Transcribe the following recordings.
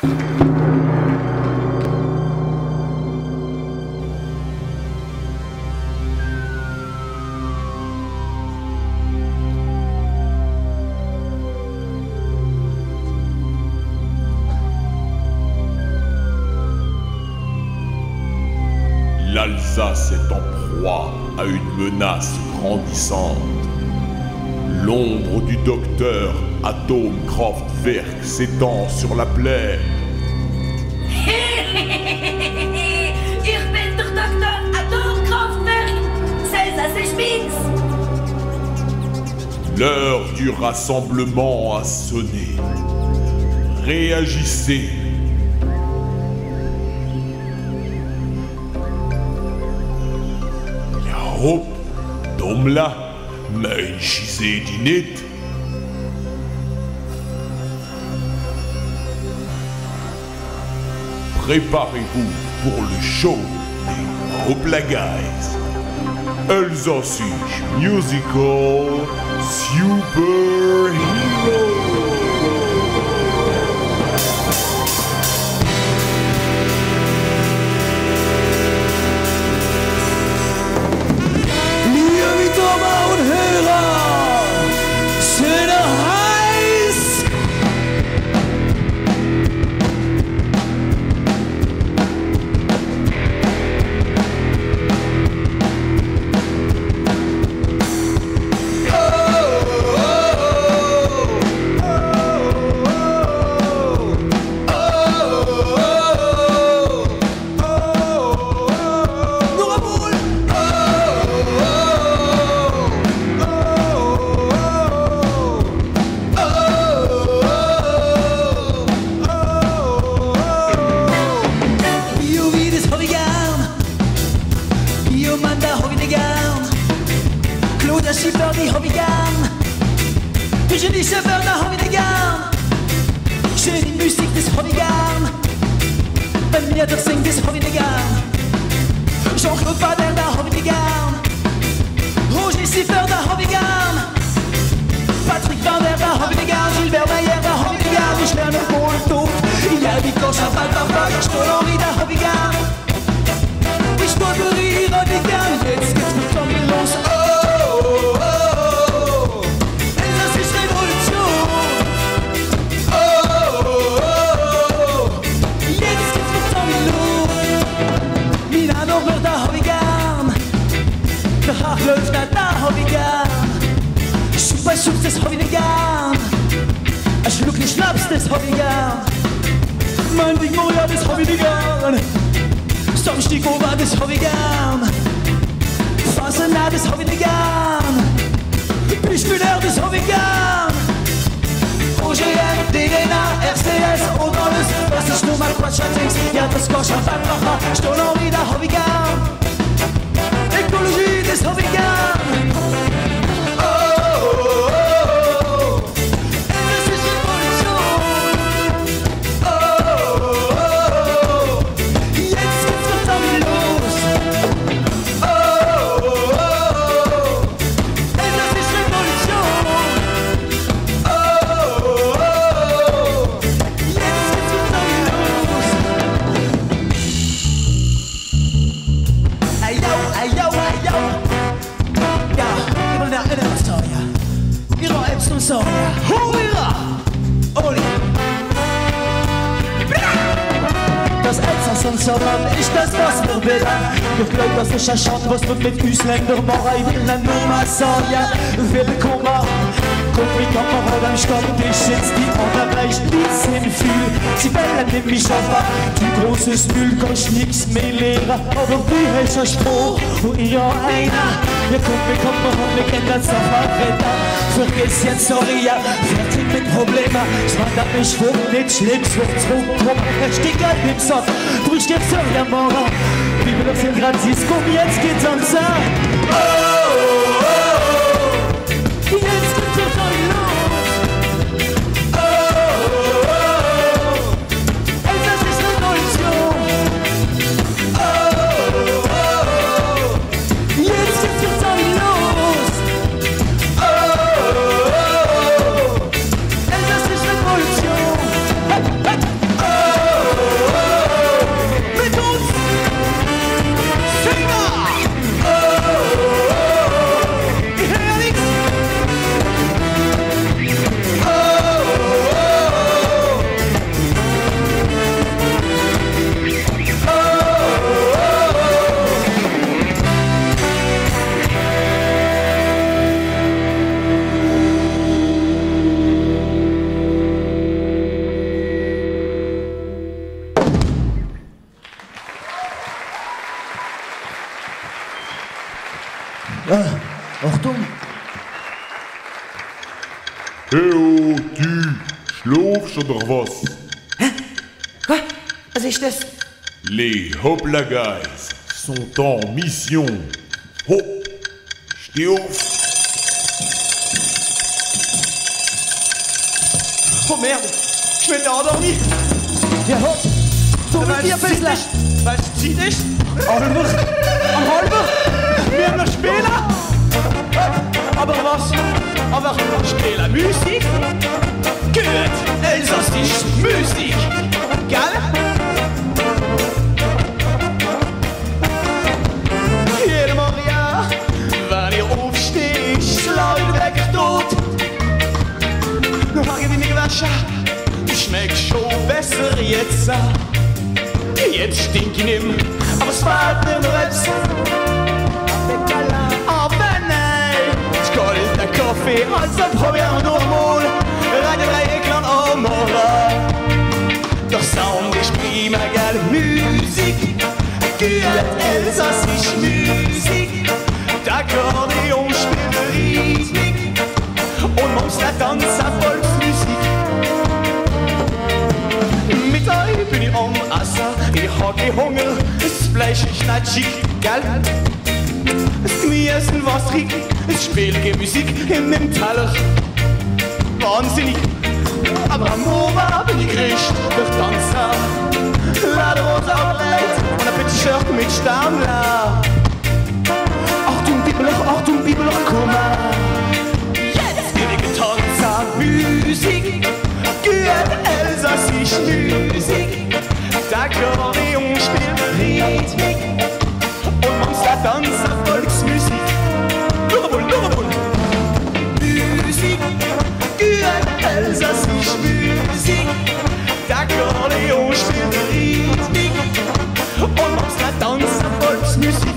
L'Alsace est en proie à une menace grandissante. L'ombre du docteur Atomkraftwerk s'étend sur la plaine. Ich bin der Dr. Atomkraftwerk, César Spitz. L'heure du rassemblement a sonné. Réagissez. Hop, Domla, Meichisé Dinit. Préparez-vous pour le show des Hopla Guys. Elsassisch Musical Superhero. der Schiffer, die hab ich gern. Ich und die Schiffer, da hab ich die gern. Schön die Musik, das hab ich gern. Wenn mir das singt, das hab ich die gern. Jean-Claude Bader, da hab ich die gern. Roger Schiffer, da hab ich gern. Patrick Bader, da hab ich die gern. Gilbert Meyer, da hab ich die gern. Ich lerne Molotow. Il y a des cloches à Balbarbach. Ich stole Henri, da hab ich gern. Ich moderiere die gern. Jetzt geht's mit Tommy los. Löfner, da hab ich gern. Super Schubs, das hab ich nicht gern. Ein Schluck nicht Schnaps, das hab ich gern. Mein Ding Moja, das hab ich nicht gern. Samstag Ober, das hab ich gern. Fasener, das hab ich nicht gern. Bischmüller, das hab ich gern. OGM, DNA, RCS, Odolis, was ist nur mal Quatsch, ja, das Gosch, Balbarbach, Stollery, da hab ich gern. Écologie, das hab ich gern. Oh, oh, oh, oh. Das ist Revolution. Oh, oh, oh. Jetzt geht's doch damit los. Oh, oh, oh. Das ist Revolution. Oh, oh, oh. Jetzt geht's doch damit los. Ayo, ayo. Ja, immer der Innerhistoria. Ihre Epson-Soria. Hurra! Oli! Das Elsass-Sommer ist das, was wir willen. Ich glaub, dass ich erschaut, was wir mit Ausländern machen. Ich will nur mal Soria. Willkommen. Guck, wie kommt man heute am Stammtisch sitzt, die anderen gleich nichts hinfühlt. Sie bellen nämlich auf, du großes Müll kannst nix mehr lehren. Aber du hast ein Spruch, und ich auch einer. Ja, guck, wie kommt man heute, wir kennen das Fahrräder. Vergiss jetzt, sorry, ja, fertig mit Problemen. Es wandert mich vor, nicht schlimm, es wird zurückkommen. Er steht gleich im Sock, du stirbst so, ja, morgen. Wie wir das in Francisco, jetzt geht's am Sack. Oh, oh, oh. Jetzt geht's doch los. Oh, oh, oh. Das ist Revolution. Oh, oh, oh. Jetzt geht's doch los. Oh, oh, oh. Das ist Revolution. Oh, oh, oh. Hey oh, du, schlafst oder was? Hä? Quoi? Was ist das? Les Hopla Guys sont en mission. Hop, steh auf. Oh merde, je m'étais endormi. Ja, hopp. Du mit dir, Pissler. Was zieht dich? Halber. Am Halber. Wir noch spielen. Aber was? Aber spielen Musik? Gut, elsassisch Musik. Gell? Jeden Morgen, ja, wenn ich aufstehe, schlag ich weg tot. Noch lange bin ich gewaschen, ich schmeck schon besser jetzt. Jetzt stink ich nicht mehr, aber es fehlt mir noch etwas. Aber nein, ich kall den Kaffee, also probieren wir noch mal. Rein in Dreieckland am Morgen. Doch Sound ist prima, geile Musik. Gut elsassisch Musik. D'Akkordeon spielt Rhythmik. Und manchmal tanzt auch Volksmusik. Mit euch bin ich am Essen, ich hab keinen Hunger. Das Fleisch ist nicht schick, gell? Das Gemüse was riecht, es spielt Musik in meinem Teller. Wahnsinnig, aber am Morgen bin ich gerischt durch Tanzen. Lederhose ablegt und ein bisschen Shirt mit Sternler. Achtung Bibelach, komm mal. Jetzt will ich tanzen, Musik. Gut elsassisch Musik. D'Akkordeon spielt Rhythmik. Und manchmal tanzen Volksmusik. Lurabul. Musik. Gut elsassisch Musik. D'Akkordeon spielt Rhythmik. Und manchmal tanzen Volksmusik.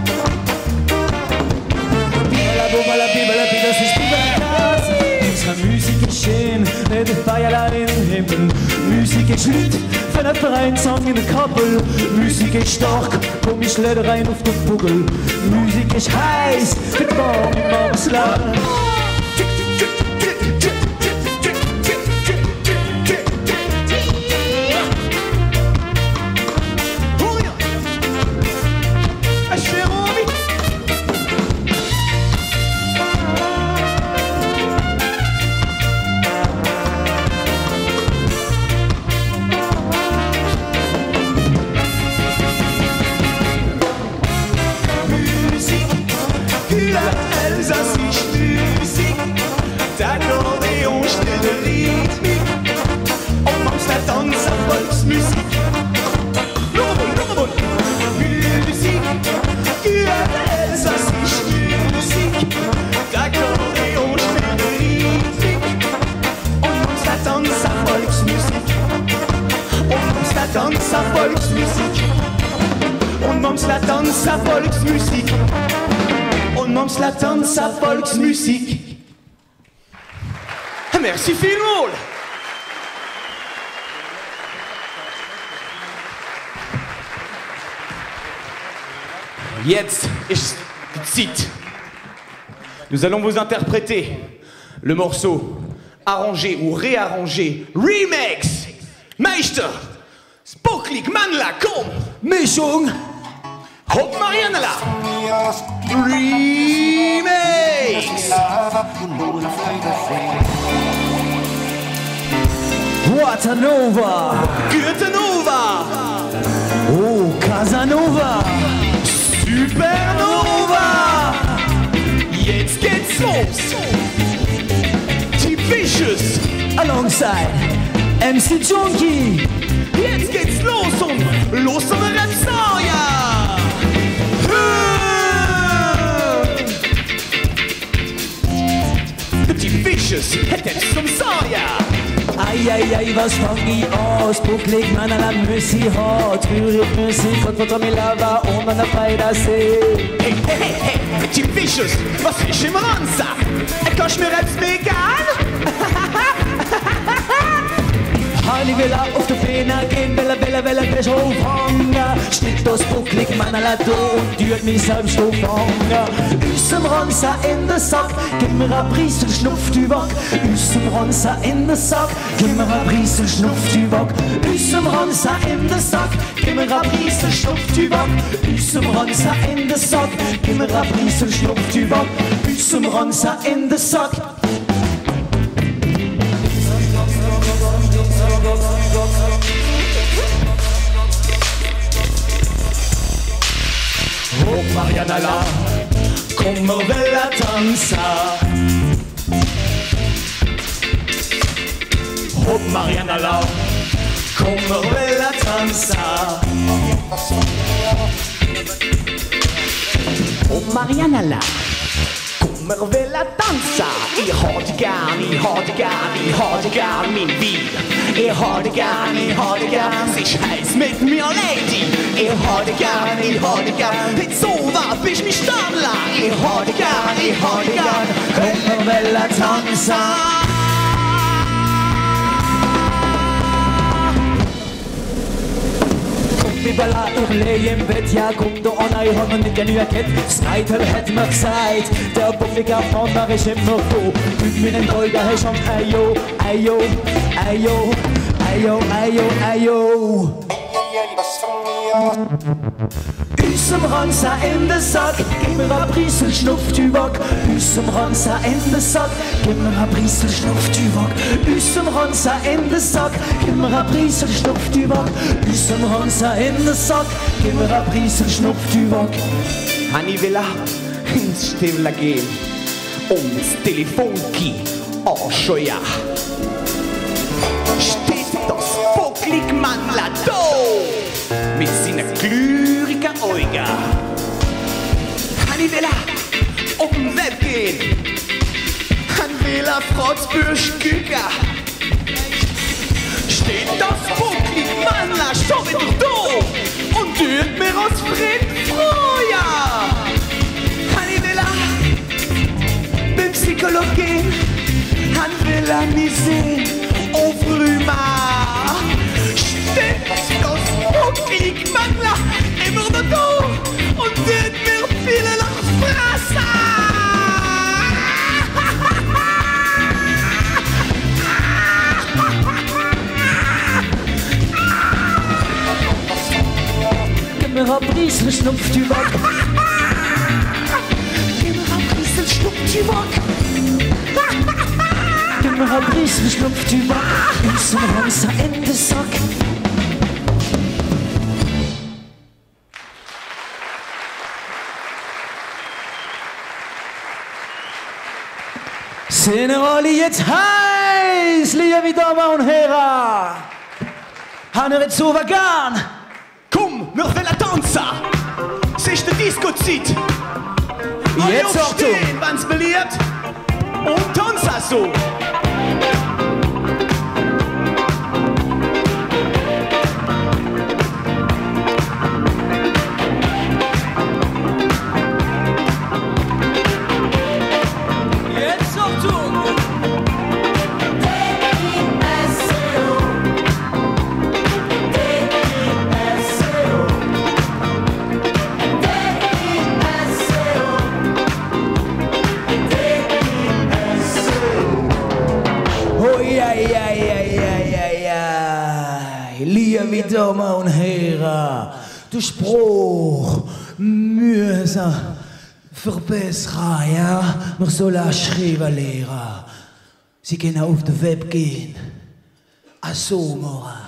Bibela, das ist Bibelkas. Unsere Musik ist schön, nicht ein Feierlein im Himmel. Musik ist Lied, für einen Vereinsong in der Kappel. Musik ist stark, komm ich lade rein auf den Buckel. Musik ist heiß, mit warm im Armsland. Elsassisch Musik, d'Akkordeon spielt Rhythmik. Und manchmal tanzen Volksmusik. Lurabul. Musik, gut elsassisch Musik, d'Akkordeon spielt Rhythmik. Und manchmal tanzen Volksmusik. Und manchmal tanzen Volksmusik. Und manchmal tanzen Volksmusik. Und manchmal tanzen Volksmusik. Merci vielmals. Jetzt ist die Zeit. Nous allons vous interpréter le morceau arrangé ou réarrangé, Remix. Meister, Spoklik, Manla, komm. Mischung. Hopp Marianela. Remix. Watanova. Goethenova. Oh, Casanova. Supernova. Jetzt geht's los. Die Vicious. Alongside MC Junkie. Jetzt geht's los und los zum Rapstar, ja. Die Vicious hätten zum Saja. Ai, was fang ich an? Spuklik, man an der Müssi hat. Rührig Müssi, von Milava und an der Feidersee. Hey, die Vicious, was ich im Ranza? Kannst du mir jetzt vegan? Hani will auf die Fena gehen, Bella, Becher aufhängen. Steht das Spuklik, Mann an do und tut mich selbst fangen. Unserem Ransa in den Sack, gib mir ein Prise Schnupftüback. Unserem Ransa in den Sack, gib mir ein Prise Schnupftüback. Unserem Ransa in den Sack, gib mir ein Prise Schnupftüback. Unserem Ransa in den Sack, gib mir ein Prise Schnupftüback. Unserem Ransa in den Sack. Oh Marianella, komm wir will tanzen. Oh Marianella, komm wir will tanzen. Oh Marianella, komm wir will tanzen. Ich hab dich gern, ich hab dich gern, ich hab dich gern, mein Weib. Ich hab dich gern, ich hab dich gern, sie scheiß mit mir, Lady. Ich hab dich gern, ich hab dich gern, nicht so weit bist mich Stammler. Ich hab dich gern, ich hab dich gern, komm wir will tanzen. Bibala, ich leh im Bett, ja komm da an, ich hab noch nicht genügend Kett. Das Eitel hat mir gesagt, der buffige Mann ist immer froh. Mit mir den Olga hast schon Ayo, Ayo, Ayo, Ayo, Ayo, Ayo. Unserem Ransa in den Sack, gib mir ein Prise Schnupftüback. Unserem Ransa in den Sack, gib mir ein Prise Schnupftüback. Unserem Ransa in den Sack, gib mir ein Prise Schnupftüback. Unserem Ransa in den Sack, gib mir ein Prise Schnupftüback. Hanni will ins Stille gehen und das Telefon gehen. Oh, schon ja. Steht das Vogelig Mannla da mit seinen glürigen Augen. Hanni will auf den Web gehen. Han will Frotzbürsch güger. Steht das Vogelig Mannla schon wieder da und tut mir aus Frieden Freuer. Hanni will beim Psychologen. Han will mich sehen auf Rüma. Steht das Vogelig Mannla immer noch da und tut mir viele Lachfrasse. Gib mir ein Prise Schnupftüback. Gib mir ein Prise Schnupftüback. Gib mir ein Prise Schnupftüback. Unserem Ransa in den Sack. Sind wir alle jetzt heiß, liebe Damen und Herren? Haben wir jetzt so gern? Komm, wir wollen tanzen. Es ist die Disco-Zeit. Jetzt Achtung! Wenn's beliebt. Und tanzen so. Liebe Damen und Herren, der Spruch müssen verbessern, ja? Wir sollen schreiben lernen. Sie können auf den Web gehen. Ach so machen.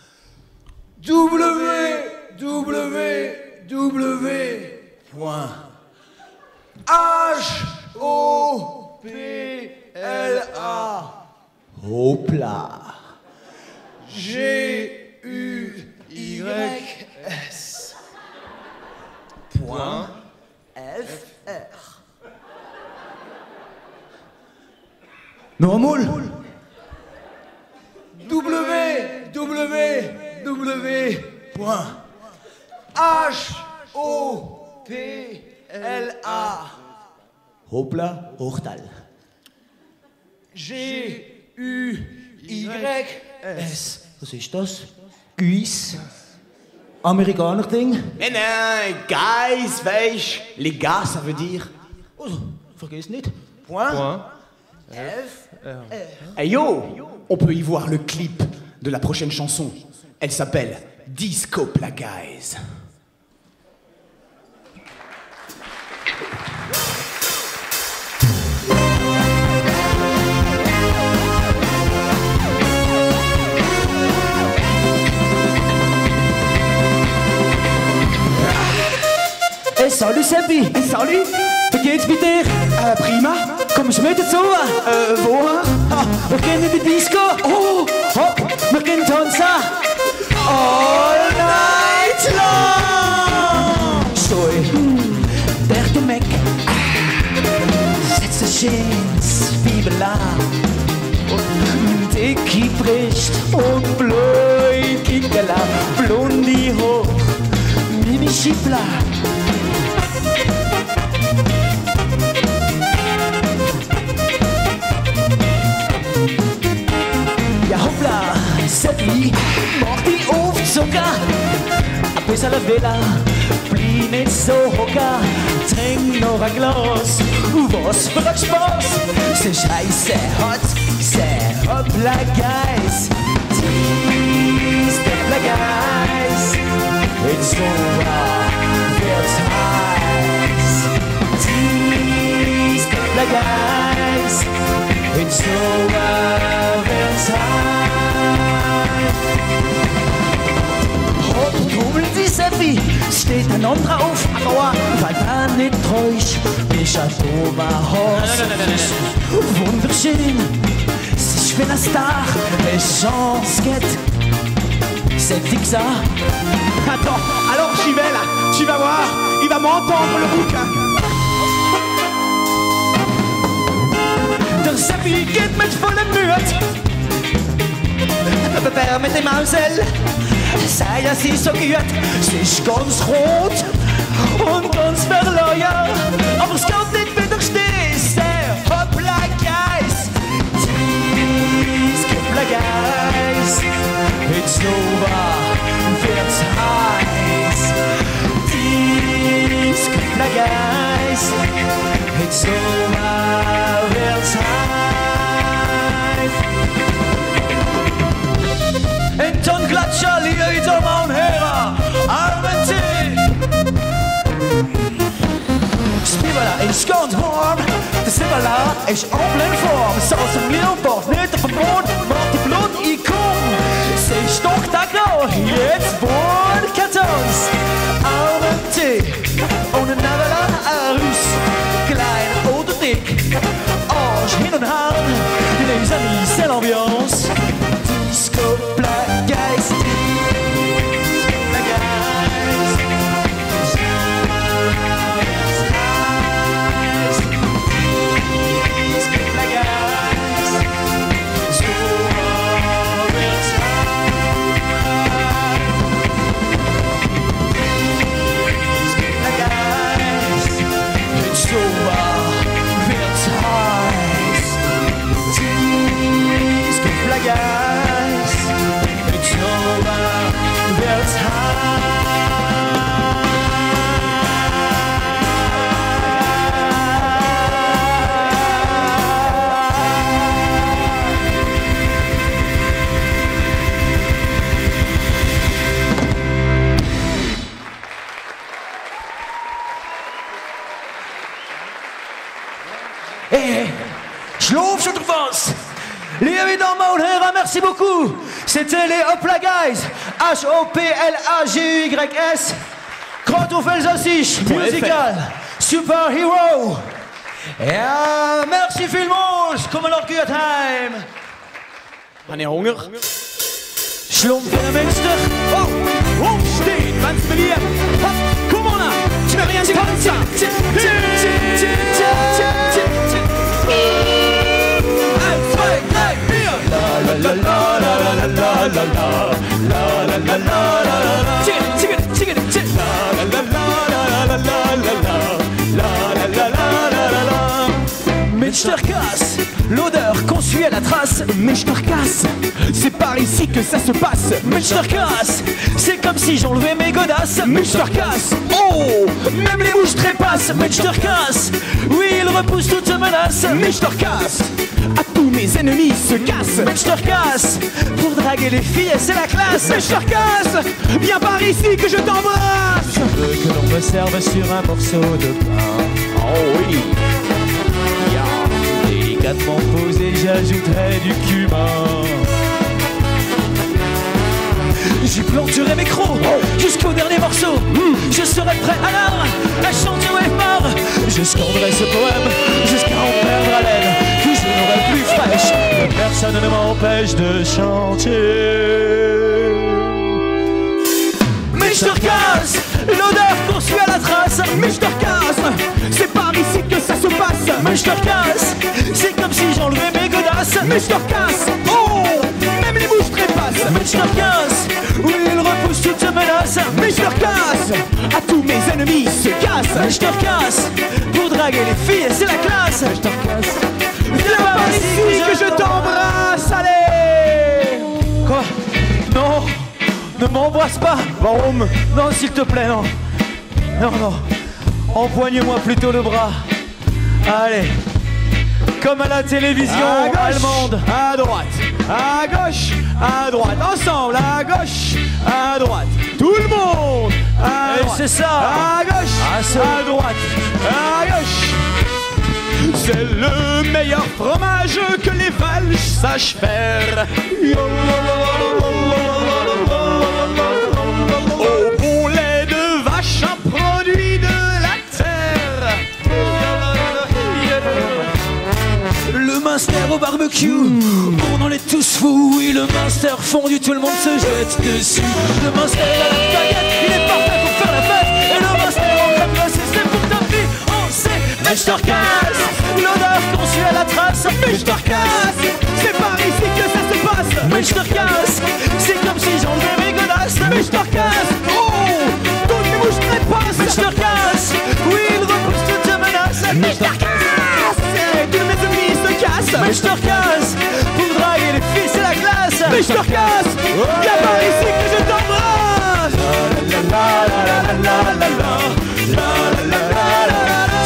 www.hopla Hopla G-U-Y-S .fr Nochmal www.hopla Hopla Hochtal G-U-Y-S. Was ist das? Güis. Amerikaner-Ding? Nein, nein, Guys, weisst, les gars, ça veut dire... Oh, vergiss nicht. Point. Hey yo, on peut y voir le clip de la prochaine chanson. Elle s'appelle Disco Black Guys. Hey, salut Seppi! Hey, salut! Wie geht's bei dir? Prima. Kommst du mit dazu? Woher? Ah, wir gehen in die Disco! Oh! Hopp! Wir gehen tanzen! All night long! Stoi! Der du Meck! Setz dich ins Fibel an! Dicki bricht und blöd Kikala! Blondie hoch! Mimi Schiffler! Ja hoppla, Seppi, mach die Aufzucker. Ein bisschen Villa, blieb nicht so hocker. Trink noch ein Glas, was für ein Spaß. C'est scheiße hot, c'est hoppla Guys. Disco Black Guys. It's over, wird's heiß. Disco Black Guys. It's over, wird's heiß. Hopp, Trubel, die Seppi, steht ein anderer auf, aber weil er nicht täuscht, ist ein Oberhaus. Wunderschön, sich für ein Star, eine Chance geht. C'est fixe, hein? Attends, alors j'y vais là, tu vas voir, il va m'entendre le bouquin. Der Seppi geht mit vollem Mut. Mit dem Mausel, sei ja sie so gut. Sie ist ganz rot und ganz verloren. Aber es kann nicht widerstehen, c'est hoppla Guys. Disco Black Guys. It's over, wird's heiß. Disco Black Guys. It's over, wird's heiß. En ton gletscher ligger i dommer und Hörer. Armen til. Spibala ist ganz warm. Der Sibbala ist en pleine Form. Så som Leopard, nicht auf dem Boden, macht die Blut i Korn. Sie stockt da klar, jetzt wohnt Kartons. Armen til. Ohne Navela aus. Klein oder dick. Arsch hin und her. Les amis, c'est l'ambiance. Disco Black Guys. Disco Black Guys. Disco Black Guys. So wird's Disco Black Guys. It's over, wird's heiß. Disco Black Guys. It's over, wird's Hey, schlaf schon drauf was! Liebe Damen und Herren, merci beaucoup! C'était les Hoppla Guys! H-O-P-L-A-G-Y-S! Krotofelsaussich, musical! Superhero! Ja, merci vielmals! Kommen noch gut heim! Habe ich Hunger? Schlumpf in der Münster! Oh, aufstehen, wenn's beliebt. Hopp, komm on, tu veux rien comme ça. Mr. Cass, l'odeur qu'on suit à la trace. Mr. Cass, c'est par ici que ça se passe. Mais je te recasse, c'est comme si j'enlevais mes godasses. Mais je te recasse, oh, même les mouches trépassent. Mais je te recasse, oui il repousse toute menace. Mais je te recasse, à tous mes ennemis se cassent. Mais je te recasse, pour draguer les filles c'est la classe. Mais je te recasse, viens par ici que je t'embrasse. Je veux que l'on me serve sur un morceau de pain. Oh oui, Délicatement posé, j'ajouterai du cumin. J'y planterai mes crocs jusqu'au dernier morceau. Je serai prêt à chanter au fort. Je scanderai ce poème jusqu'à en perdre haleine. Puis je n'aurai plus fraîche, que personne ne m'empêche de chanter. Mais je te recasse, l'odeur poursuit à la trace. mais je te recasse, c'est par ici que ça se passe. Mais je te recasse, c'est comme si j'enlevais mes godasses. Mais je te recasse, oh, même les mouches trépassent. Mais je te recasse, oui il repousse toute menace. Mais je te recasse, à tous mes ennemis se cassent. Mais je te recasse, pour draguer les filles c'est la classe. Je te recasse, Viens par ici que je t'embrasse, allez. Quoi? Non, ne m'embrasse pas. Barum, Non s'il te plaît, non. Non, non, empoigne-moi plutôt le bras. Allez, comme à la télévision à gauche, allemande. à droite, à gauche, à droite, ensemble, à gauche, à droite, tout le monde, à Et droite, c'est ça. à gauche, à droite, à gauche. C'est le meilleur fromage que les Belges sachent faire. Au bon lait de vache, un produit de la terre. Le Munster au barbecue, on en est tous fous. Oui, le Munster fondu, tout le monde se jette dessus. Le Munster à la baguette, il est parfait pour faire la fête. Et le Munster en crème glacée, c'est pour ta vie, on sait. Mais je te recasse, l'odeur qu'on suit à la trace. Mais je te recasse, c'est par ici que ça se passe. Mais je te recasse, c'est comme si j'enlevais mes godasses. Mais je te recasse, oh, toutes les mouches trépassent. Mais je te recasse, oui, il repousse toute menace. Mais je te recasse, tous mes ennemis se cassent. Mais je te recasse, pour draguer les filles c'est la classe. Mais je te recasse, viens par ici que je t'embrasse. La la la la la la la la la la la la.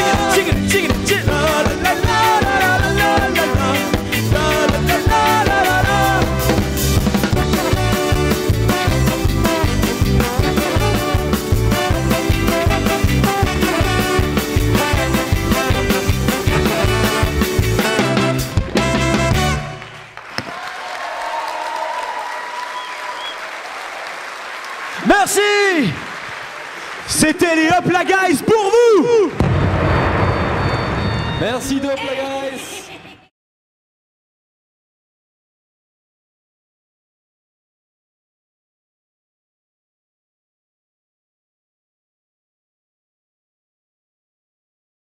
Merci. C'était les Hop la Guys pour vous. Merci de Hop la Guys.